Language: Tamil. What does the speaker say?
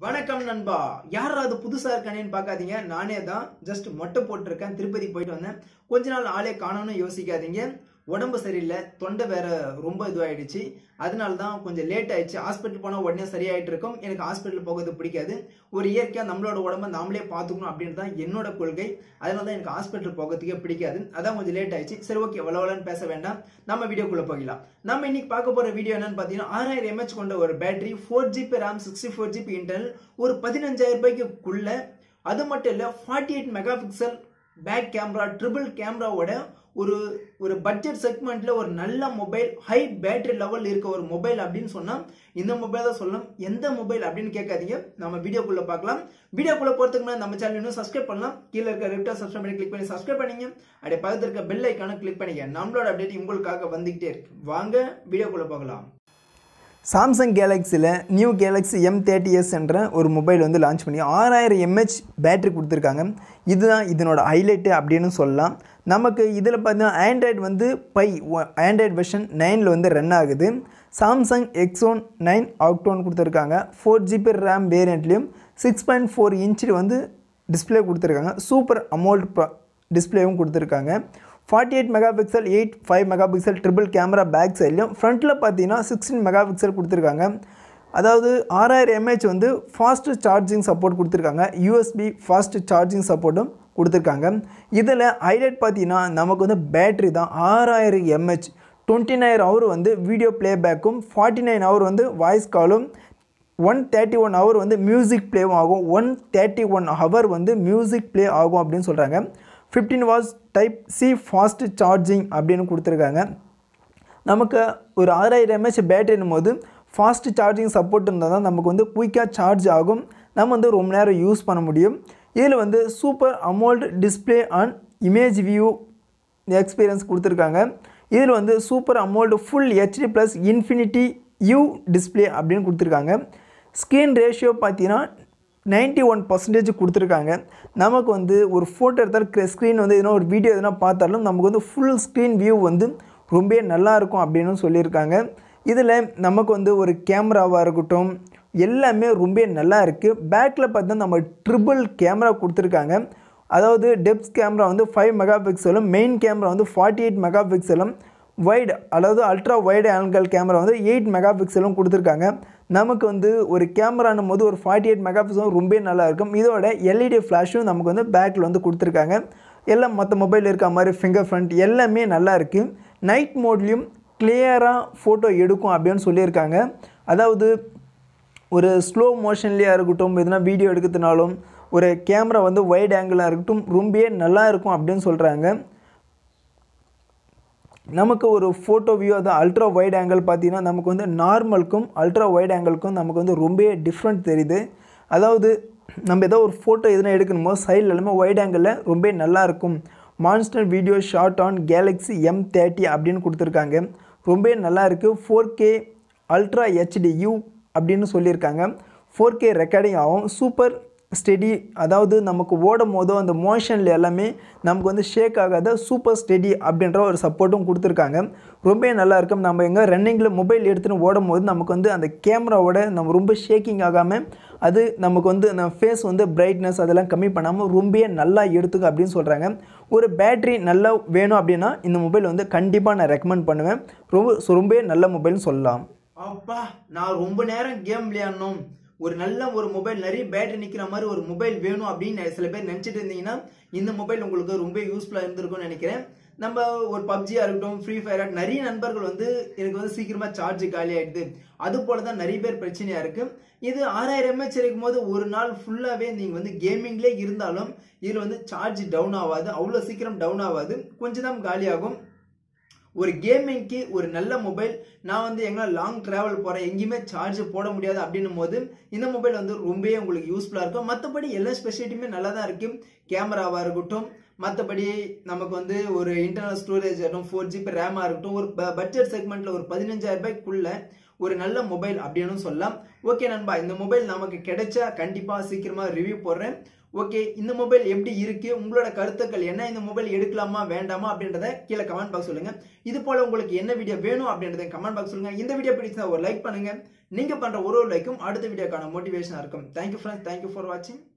வணக்கம் நண்பா. யாராவது புதுசா இருக்கானேன்னு பார்க்காதீங்க. நானே தான் ஜஸ்ட் மொட்டை போட்டிருக்கேன். திருப்பதி போயிட்டு வந்தேன். கொஞ்ச நாள் ஆளே காணோம்னு யோசிக்காதீங்க. உடம்பு சரியில்லை, தொண்டை வேற ரொம்ப இதுவாயிடுச்சு. அதனால தான் கொஞ்சம் லேட் ஆயிடுச்சு. ஹாஸ்பிட்டல் போனால் உடனே சரியாயிட்டு இருக்கும். எனக்கு ஹாஸ்பிட்டல் போகிறது பிடிக்காது. ஒரு இயற்கையாக நம்மளோட உடம்ப நாமளே பார்த்துக்கணும் அப்படின்னு தான் என்னோட கொள்கை. அதனால தான் எனக்கு ஹாஸ்பிட்டல் போகிறதுக்கே பிடிக்காது. அதான் கொஞ்சம் லேட் ஆயிடுச்சு. சரி, ஓகே, வளவலன்னு பேச வேண்டாம், நம்ம வீடியோக்குள்ள போகலாம். நம்ம இன்னைக்கு பார்க்க போற வீடியோ என்னன்னு பார்த்தீங்கன்னா 6000 mAh கொண்ட ஒரு battery, 4GB RAM, 64GB internal, ஒரு 15,000 ரூபாய்க்குள்ள. அது மட்டும் இல்ல, 48 megapixel back camera, triple கேமராவோட ஒரு பட்ஜெட் செக்மெண்ட்ல ஒரு நல்ல மொபைல், ஹை பேட்டரி லெவல் இருக்க ஒரு மொபைல் அப்படின்னு சொன்னா இந்த மொபைல் தான் சொல்லணும். எந்த மொபைல் அப்படின்னு கேட்காதீங்க, நம்ம வீடியோக்குள்ள பார்க்கலாம். வீடியோக்குள்ள போறதுக்கு முன்னாடி நம்ம சேனல் இன்னும் சப்ஸ்கிரைப் பண்ணலாம். கீழே இருக்க ரெட் சப்ஸ்கிரைப் பண்ணி கிளிக் பண்ணி சப்ஸ்கிரைப் பண்ணீங்க. அப்படியே பக்கத்துல இருக்க பெல் ஐக்கான கிளிக் பண்ணிங்க. நம்மளோட அப்டேட் உங்களுக்காக வந்துகிட்டே இருக்கு. வாங்க வீடியோக்குள்ள போகலாம். சாம்சங் கேலக்ஸியில் நியூ கேலக்ஸி M30s என்ற ஒரு மொபைல் வந்து லான்ச் பண்ணி 6000 mAh பேட்டரி கொடுத்துருக்காங்க. இதுதான் இதனோட ஹைலைட்டு அப்படின்னு சொல்லலாம். நமக்கு இதில் பார்த்தீங்கன்னா ஆண்ட்ராய்டு வந்து ஆண்ட்ராய்டு வெர்ஷன் 9 வந்து ரன் ஆகுது. சாம்சங் Exynos 9 ஆக்டோன் கொடுத்துருக்காங்க. 4GB RAM வேரியண்ட்லேயும் 6.4 இன்ச் வந்து டிஸ்பிளே கொடுத்துருக்காங்க. சூப்பர் அமோல்ட் டிஸ்பிளேவும் கொடுத்துருக்காங்க. 48 megapixel 5 megapixel triple camera back சைட்லையும், ஃப்ரண்ட்டில் பார்த்தீங்கன்னா 16 மெகா பிக்சல் கொடுத்துருக்காங்க. அதாவது 6000 mAh வந்து ஃபாஸ்ட் சார்ஜிங் சப்போர்ட் கொடுத்துருக்காங்க. USB ஃபாஸ்ட் சார்ஜிங் சப்போர்ட்டும் கொடுத்துருக்காங்க. இதில் ஹைலைட் பார்த்தீங்கன்னா நமக்கு வந்து பேட்ரி தான். 6000 mAh 29 ஹவர் வந்து வீடியோ ப்ளேபேக்கும், 49 ஹவர் வந்து வாய்ஸ் காலும், 131 ஹவர் வந்து மியூசிக் ப்ளேவும் ஆகும். 131 ஹவர் வந்து மியூசிக் ப்ளே ஆகும் அப்படின்னு சொல்கிறாங்க. 15 watts type C fast charging அப்படின்னு கொடுத்துருக்காங்க. நமக்கு ஒரு 6000 mAh பேட்டரினும் போது ஃபாஸ்ட் சார்ஜிங் சப்போர்ட் இருந்தால் தான் நமக்கு வந்து குயிக்காக சார்ஜ் ஆகும். நம்ம வந்து ரொம்ப நேரம் யூஸ் பண்ண முடியும். இதில் வந்து super AMOLED display and image view experience கொடுத்துருக்காங்க. இதில் வந்து super AMOLED full HD plus infinity U display அப்படின்னு கொடுத்துருக்காங்க. ஸ்க்ரீன் ரேஷியோ பார்த்தீங்கன்னா 91% கொடுத்துருக்காங்க. நமக்கு வந்து ஒரு ஃபோட்டோ எடுத்தால் ஸ்க்ரீன் வந்து எதனா ஒரு வீடியோ எதனா பார்த்தாலும் நமக்கு வந்து ஃபுல் ஸ்க்ரீன் வியூ வந்து ரொம்ப நல்லாயிருக்கும் அப்படின்னு சொல்லியிருக்காங்க. இதில் நமக்கு வந்து ஒரு கேமராவாக இருக்கட்டும் எல்லாமே ரொம்ப நல்லா இருக்குது. பேக்கில் பார்த்தா நம்ம ட்ரிபிள் கேமரா கொடுத்துருக்காங்க. அதாவது டெப்த் கேமரா வந்து 5 மெகா பிக்சலும், மெயின் கேமரா வந்து 48 மெகா பிக்சலும், வைடு அதாவது அல்ட்ரா வைடு ஆங்கிள் கேமரா வந்து 8 மெகா பிக்சலும் கொடுத்துருக்காங்க. நமக்கு வந்து ஒரு கேமரானும் போது ஒரு 48 மெகா பிக்சலும் ரொம்ப நல்லா இருக்கும். இதோட LED ஃப்ளாஷும் நமக்கு வந்து பேக்கில் வந்து கொடுத்துருக்காங்க. எல்லாம் மற்ற மொபைல் இருக்க மாதிரி ஃபிங்கர் ஃப்ரண்ட் எல்லாமே நல்லா இருக்குது. நைட் மோட்லேயும் கிளியராக ஃபோட்டோ எடுக்கும் அப்படின்னு சொல்லியிருக்காங்க. அதாவது ஒரு ஸ்லோ மோஷன்லேயே இருக்கட்டும், எதுனா வீடியோ எடுக்கிறதுனாலும் ஒரு கேமரா வந்து வைட் ஆங்கிளாக இருக்கட்டும் ரொம்ப நல்லா இருக்கும் அப்படின்னு சொல்கிறாங்க. நமக்கு ஒரு ஃபோட்டோ வியூ அது அல்ட்ரா வைட் ஆங்கிள் பார்த்தீங்கன்னா நமக்கு வந்து நார்மலுக்கும் அல்ட்ரா வைட் ஆங்கிளுக்கும் நமக்கு வந்து ரொம்ப டிஃப்ரெண்ட் தெரியுது. அதாவது நம்ம ஏதோ ஒரு ஃபோட்டோ எதுனா எடுக்கணுமோ சைடில் எல்லாமே வைட் ஆங்கிளில் ரொம்ப நல்லாயிருக்கும். Monster video shot on Galaxy M30 அப்படின்னு கொடுத்துருக்காங்க. ரொம்ப நல்லா இருக்குது. 4K அல்ட்ரா HDU அப்படின்னு சொல்லியிருக்காங்க. 4K ரெக்கார்டிங் ஆகும். சூப்பர் ஸ்டெடி, அதாவது நமக்கு ஓடும் போதோ அந்த மோஷனில் எல்லாமே நமக்கு வந்து ஷேக் ஆகாத சூப்பர் ஸ்டெடி அப்படின்ற ஒரு சப்போர்ட்டும் கொடுத்துருக்காங்க. ரொம்ப நல்லா இருக்கும். நம்ம எங்கே ரன்னிங்கில் மொபைல் எடுத்துகிட்டு ஓடும் போது நமக்கு வந்து அந்த கேமராவோட நம்ம ரொம்ப ஷேக்கிங் ஆகாமல் அது நமக்கு வந்து நம்ம ஃபேஸ் வந்து பிரைட்னஸ் அதெல்லாம் கம்மி பண்ணாமல் ரொம்ப நல்லா எடுத்துக்கும் அப்படின்னு சொல்கிறாங்க. ஒரு பேட்ரி நல்லா வேணும் அப்படின்னா இந்த மொபைல் வந்து கண்டிப்பாக நான் ரெக்கமெண்ட் பண்ணுவேன். ரொம்ப நல்ல மொபைல்னு சொல்லலாம். அப்பா, நான் ரொம்ப நேரம் கேம் விளையாடணும், ஒரு நல்ல ஒரு மொபைல் நிறைய பேட்டரி நிற்கிற மாதிரி ஒரு மொபைல் வேணும் அப்படின்னு சில பேர் நினச்சிட்டு இருந்தீங்கன்னா இந்த மொபைல் உங்களுக்கு ரொம்ப யூஸ்ஃபுல்லாக இருந்திருக்கும்னு நினைக்கிறேன். நம்ம ஒரு பப்ஜியாக இருக்கட்டும், ஃப்ரீ ஃபயர், நிறைய நண்பர்கள் வந்து எனக்கு வந்து சீக்கிரமாக சார்ஜ் காலி ஆகிடுது. அது போல தான் நிறைய பேர் பிரச்சனையாக இருக்குது. இது 6000 mAh இருக்கும் போது ஒரு நாள் ஃபுல்லாகவே நீங்கள் வந்து கேமிங்லேயே இருந்தாலும் இதில் வந்து சார்ஜ் டவுன் ஆகாது, அவ்வளோ சீக்கிரம் டவுன் ஆகாது, கொஞ்சம் தான் காலியாகும். ஒரு கேமிங்க்கு ஒரு நல்ல மொபைல். நான் வந்து எங்கே லாங் ட்ராவல் போகிறேன், எங்கேயுமே சார்ஜ் போட முடியாது அப்படின்னும் போது இந்த மொபைல் வந்து ரொம்பவே உங்களுக்கு யூஸ்ஃபுல்லாக இருக்கும். மற்றபடி எல்லா ஸ்பெசிலிட்டியுமே நல்லா தான் இருக்குது. கேமராவாக இருக்கட்டும், மற்றபடி நமக்கு வந்து ஒரு இன்டர்னல் ஸ்டோரேஜ் ஆகட்டும், 4GB ரேமாக இருக்கட்டும், ஒரு பட்ஜெட் செக்மெண்ட்டில் ஒரு 15,000 ரூபாய்க்குள்ள ஒரு நல்ல மொபைல் அப்படின்னு சொல்லலாம். ஓகே நண்பா, இந்த மொபைல் நமக்கு கிடைச்சா கண்டிப்பாக சீக்கிரமாக ரிவ்யூ போடுறேன். ஓகே, இந்த மொபைல் எப்படி இருக்கு, உங்களோட கருத்துக்கள் என்ன, இந்த மொபைல் எடுக்கலாமா வேண்டாமா அப்படின்றத கீழே கமெண்ட் பாக்ஸ் சொல்லுங்க. இது போல உங்களுக்கு என்ன வீடியோ வேணும் அப்படின்றத கமெண்ட் பாக்ஸ் சொல்லுங்க. இந்த வீடியோ பிடிச்சா ஒரு லைக் பண்ணுங்க. நீங்க பண்ற ஒரு லைக்கும் அடுத்த வீடியோக்கான மோட்டிவேஷனா இருக்கும். தேங்க்யூ ஃப்ரெண்ட்ஸ், தேங்க்யூ ஃபார் வாட்சிங்.